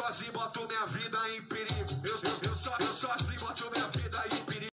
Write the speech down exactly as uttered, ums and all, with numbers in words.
sozinho boto minha vida em perigo. Eu, eu, eu, só, eu sozinho boto minha vida em perigo.